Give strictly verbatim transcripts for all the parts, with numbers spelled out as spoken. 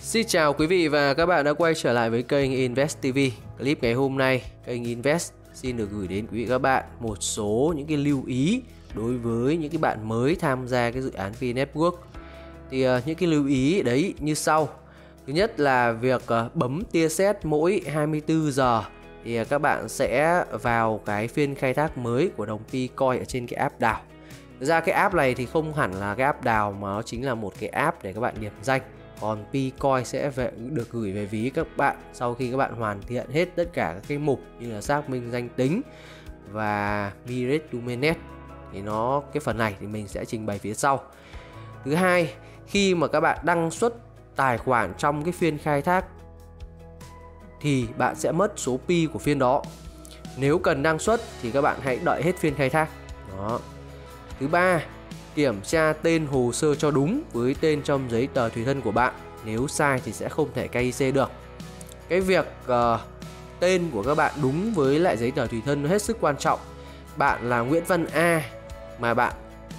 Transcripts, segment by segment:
Xin chào quý vị và các bạn đã quay trở lại với kênh Invest ti vi. Clip ngày hôm nay, kênh Invest xin được gửi đến quý vị các bạn một số những cái lưu ý đối với những cái bạn mới tham gia cái dự án P-Network. Thì uh, những cái lưu ý đấy như sau. Thứ nhất là việc uh, bấm tia sét mỗi hai mươi tư giờ thì uh, các bạn sẽ vào cái phiên khai thác mới của đồng P-Coin ở trên cái app đào. Thực ra cái app này thì không hẳn là cái app đào mà nó chính là một cái app để các bạn điểm danh. Còn P-Coin sẽ về, được gửi về ví các bạn sau khi các bạn hoàn thiện hết tất cả các cái mục như là xác minh danh tính và Migrate to Mainnet. Thì nó cái phần này thì mình sẽ trình bày phía sau. Thứ hai, khi mà các bạn đăng xuất tài khoản trong cái phiên khai thác thì bạn sẽ mất số Pi của phiên đó. Nếu cần đăng xuất thì các bạn hãy đợi hết phiên khai thác. Đó. Thứ ba, kiểm tra tên hồ sơ cho đúng với tên trong giấy tờ tùy thân của bạn. Nếu sai thì sẽ không thể ca i xê được. Cái việc uh, tên của các bạn đúng với lại giấy tờ tùy thân hết sức quan trọng. Bạn là Nguyễn Văn A mà bạn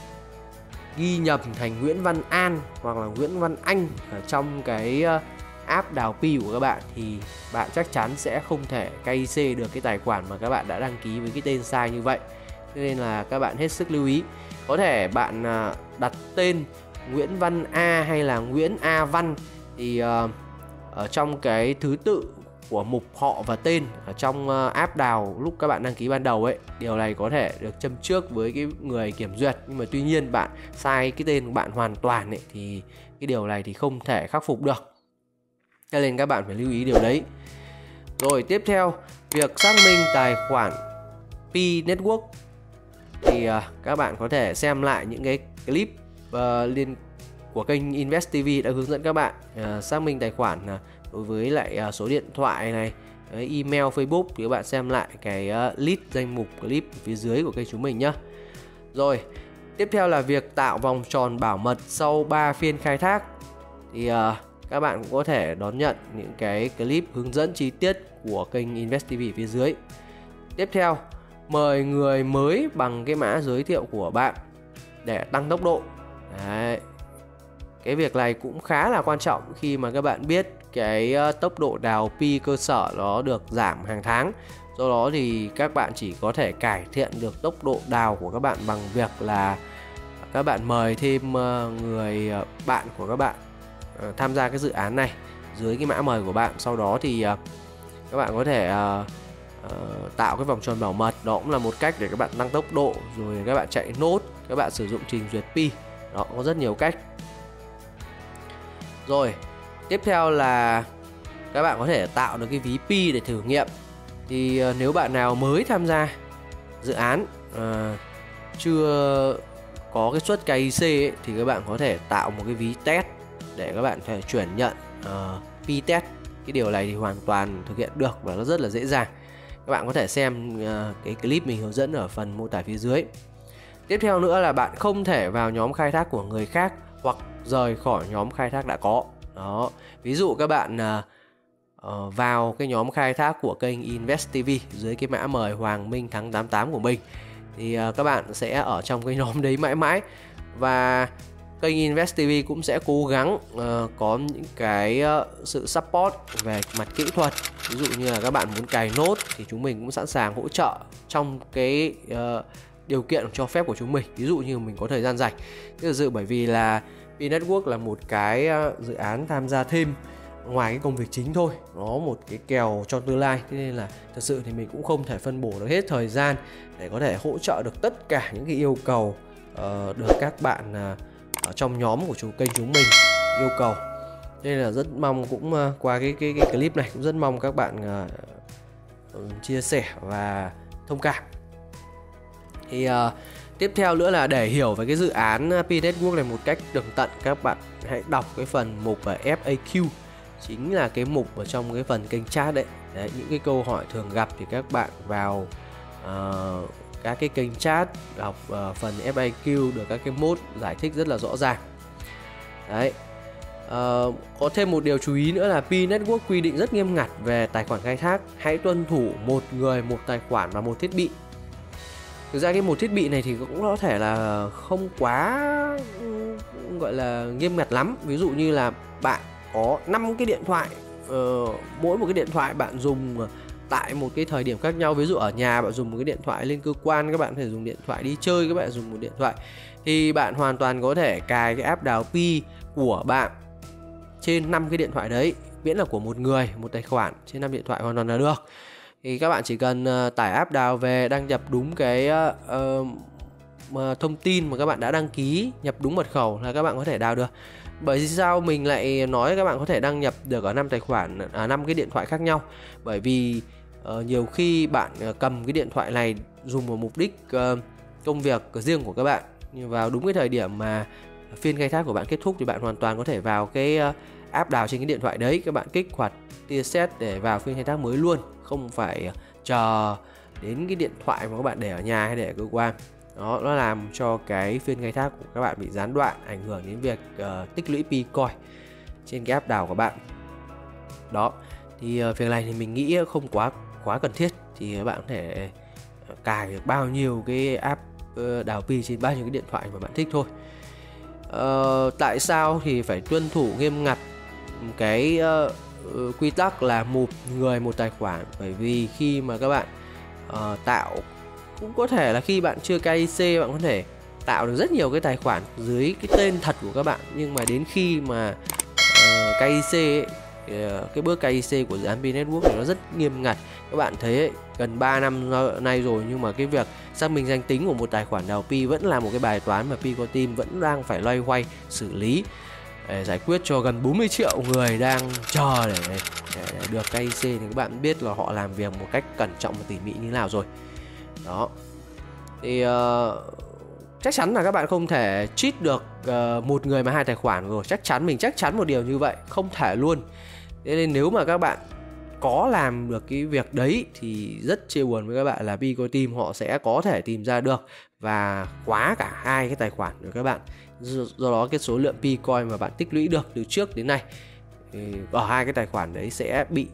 ghi nhầm thành Nguyễn Văn An hoặc là Nguyễn Văn Anh ở trong cái uh, app đào Pi của các bạn thì bạn chắc chắn sẽ không thể ca i xê được cái tài khoản mà các bạn đã đăng ký với cái tên sai như vậy. Cho nên là các bạn hết sức lưu ý. Có thể bạn đặt tên Nguyễn Văn A hay là Nguyễn A Văn thì uh, ở trong cái thứ tự của mục họ và tên ở trong uh, app đào lúc các bạn đăng ký ban đầu ấy, điều này có thể được châm trước với cái người kiểm duyệt, nhưng mà tuy nhiên bạn sai cái tên của bạn hoàn toàn ấy, thì cái điều này thì không thể khắc phục được. Cho nên các bạn phải lưu ý điều đấy. Rồi tiếp theo, việc xác minh tài khoản P-Network thì uh, các bạn có thể xem lại những cái clip uh, liên của kênh Invest ti vi đã hướng dẫn các bạn uh, xác minh tài khoản uh, đối với lại uh, số điện thoại này, uh, email, Facebook thì các bạn xem lại cái uh, list danh mục clip phía dưới của kênh chúng mình nhé. Rồi, tiếp theo là việc tạo vòng tròn bảo mật sau ba phiên khai thác thì uh, các bạn cũng có thể đón nhận những cái clip hướng dẫn chi tiết của kênh Invest ti vi phía dưới. Tiếp theo, mời người mới bằng cái mã giới thiệu của bạn để tăng tốc độ. Đấy. Cái việc này cũng khá là quan trọng khi mà các bạn biết cái tốc độ đào Pi cơ sở nó được giảm hàng tháng. Do đó thì các bạn chỉ có thể cải thiện được tốc độ đào của các bạn bằng việc là các bạn mời thêm người bạn của các bạn tham gia cái dự án này dưới cái mã mời của bạn. Sau đó thì các bạn có thể Uh, tạo cái vòng tròn bảo mật. Đó cũng là một cách để các bạn tăng tốc độ. Rồi các bạn chạy nốt, các bạn sử dụng trình duyệt Pi. Đó, có rất nhiều cách. Rồi, tiếp theo là các bạn có thể tạo được cái ví Pi để thử nghiệm. Thì uh, nếu bạn nào mới tham gia dự án uh, chưa có cái suất ca i xê ấy, thì các bạn có thể tạo một cái ví test để các bạn phải chuyển nhận uh, Pi test. Cái điều này thì hoàn toàn thực hiện được và nó rất là dễ dàng. Các bạn có thể xem uh, cái clip mình hướng dẫn ở phần mô tả phía dưới. Tiếp theo nữa là bạn không thể vào nhóm khai thác của người khác hoặc rời khỏi nhóm khai thác đã có. Đó. Ví dụ các bạn uh, uh, vào cái nhóm khai thác của kênh Invest ti vi dưới cái mã mời Hoàng Minh Thắng tám tám của mình thì uh, các bạn sẽ ở trong cái nhóm đấy mãi mãi. Và kênh Invest ti vi cũng sẽ cố gắng uh, có những cái uh, sự support về mặt kỹ thuật. Ví dụ như là các bạn muốn cài nốt thì chúng mình cũng sẵn sàng hỗ trợ trong cái uh, điều kiện cho phép của chúng mình. Ví dụ như mình có thời gian rảnh. Thực sự bởi vì là P-Network là một cái uh, dự án tham gia thêm ngoài cái công việc chính thôi. Nó một cái kèo cho tương lai. Thế nên là thật sự thì mình cũng không thể phân bổ được hết thời gian để có thể hỗ trợ được tất cả những cái yêu cầu uh, được các bạn uh, ở trong nhóm của chúng kênh chúng mình yêu cầu. Nên là rất mong cũng uh, qua cái, cái cái clip này cũng rất mong các bạn uh, chia sẻ và thông cảm. Thì uh, tiếp theo nữa là để hiểu về cái dự án P-Network này một cách tường tận, các bạn hãy đọc cái phần mục ở ép a quy, chính là cái mục ở trong cái phần kênh chat đấy. Đấy, những cái câu hỏi thường gặp thì các bạn vào uh, các cái kênh chat, đọc uh, phần ép a quy được các cái mode giải thích rất là rõ ràng. Đấy. Uh, có thêm một điều chú ý nữa là P-Network quy định rất nghiêm ngặt về tài khoản khai thác. Hãy tuân thủ một người một tài khoản và một thiết bị. Thực ra cái một thiết bị này thì cũng có thể là không quá gọi là nghiêm ngặt lắm. Ví dụ như là bạn có năm cái điện thoại, uh, mỗi một cái điện thoại bạn dùng tại một cái thời điểm khác nhau. Ví dụ ở nhà bạn dùng một cái điện thoại, lên cơ quan các bạn có thể dùng điện thoại, đi chơi các bạn dùng một điện thoại, thì bạn hoàn toàn có thể cài cái app đào pi của bạn trên năm cái điện thoại đấy, miễn là của một người, một tài khoản trên năm điện thoại hoàn toàn là được. Thì các bạn chỉ cần uh, tải app đào về, đăng nhập đúng cái uh, uh, thông tin mà các bạn đã đăng ký, nhập đúng mật khẩu là các bạn có thể đào được. Bởi vì sao mình lại nói các bạn có thể đăng nhập được ở năm tài khoản, à, năm cái điện thoại khác nhau? Bởi vì uh, nhiều khi bạn uh, cầm cái điện thoại này dùng vào mục đích uh, công việc riêng của các bạn, nhưng vào đúng cái thời điểm mà phiên khai thác của bạn kết thúc thì bạn hoàn toàn có thể vào cái uh, app đào trên cái điện thoại đấy, các bạn kích hoạt tia sét để vào phiên khai thác mới luôn, không phải uh, chờ đến cái điện thoại mà các bạn để ở nhà hay để ở cơ quan. Đó, nó làm cho cái phiên khai thác của các bạn bị gián đoạn, ảnh hưởng đến việc uh, tích lũy Picoin trên cái app đào của bạn. Đó, thì uh, việc này thì mình nghĩ không quá quá cần thiết, thì các bạn có thể cài được bao nhiêu cái app uh, đào pi trên bao nhiêu cái điện thoại mà bạn thích thôi. Uh, tại sao thì phải tuân thủ nghiêm ngặt cái uh, uh, quy tắc là một người một tài khoản? Bởi vì khi mà các bạn uh, tạo, cũng có thể là khi bạn chưa ca i xê bạn có thể tạo được rất nhiều cái tài khoản dưới cái tên thật của các bạn, nhưng mà đến khi mà uh, ca i xê ấy, uh, cái bước ca i xê của dự án Pi Network thì nó rất nghiêm ngặt. Các bạn thấy ấy, gần ba năm nay rồi, nhưng mà cái việc xác minh danh tính của một tài khoản đào pi vẫn là một cái bài toán mà Pico Team vẫn đang phải loay hoay xử lý để giải quyết cho gần bốn mươi triệu người đang chờ để, để, để được ca i xê. Thì các bạn biết là họ làm việc một cách cẩn trọng và tỉ mỉ như thế nào rồi. Đó, thì uh, chắc chắn là các bạn không thể cheat được uh, một người mà hai tài khoản rồi. Chắc chắn, mình chắc chắn một điều như vậy, không thể luôn. Thế nên nếu mà các bạn có làm được cái việc đấy thì rất chia buồn với các bạn là Pico Team họ sẽ có thể tìm ra được và khóa cả hai cái tài khoản của các bạn. Do, do đó cái số lượng Picoin mà bạn tích lũy được từ trước đến nay ở hai cái tài khoản đấy sẽ bị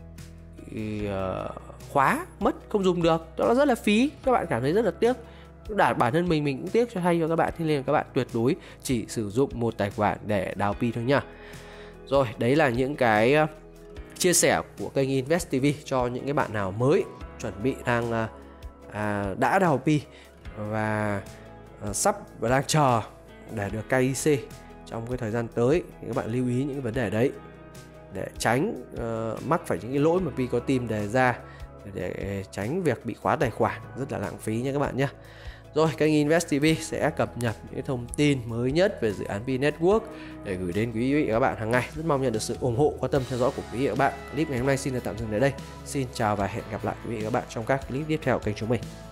uh, khóa mất, không dùng được. Đó là rất là phí, các bạn cảm thấy rất là tiếc. Đã bản thân mình mình cũng tiếc cho hay cho các bạn, thế nên các bạn tuyệt đối chỉ sử dụng một tài khoản để đào pi thôi nha. Rồi, đấy là những cái chia sẻ của kênh Invest ti vi cho những cái bạn nào mới chuẩn bị đang à, đã đào pi và à, sắp và đang chờ để được ca i xê trong cái thời gian tới. Thì các bạn lưu ý những cái vấn đề đấy để tránh uh, mắc phải những cái lỗi mà Pico Team đề ra, để tránh việc bị khóa tài khoản rất là lãng phí nha các bạn nhé. Rồi, kênh Invest ti vi sẽ cập nhật những thông tin mới nhất về dự án Pi Network để gửi đến quý vị và các bạn hàng ngày. Rất mong nhận được sự ủng hộ, quan tâm theo dõi của quý vị và các bạn. Clip ngày hôm nay xin được tạm dừng tại đây. Xin chào và hẹn gặp lại quý vị và các bạn trong các clip tiếp theo của kênh chúng mình.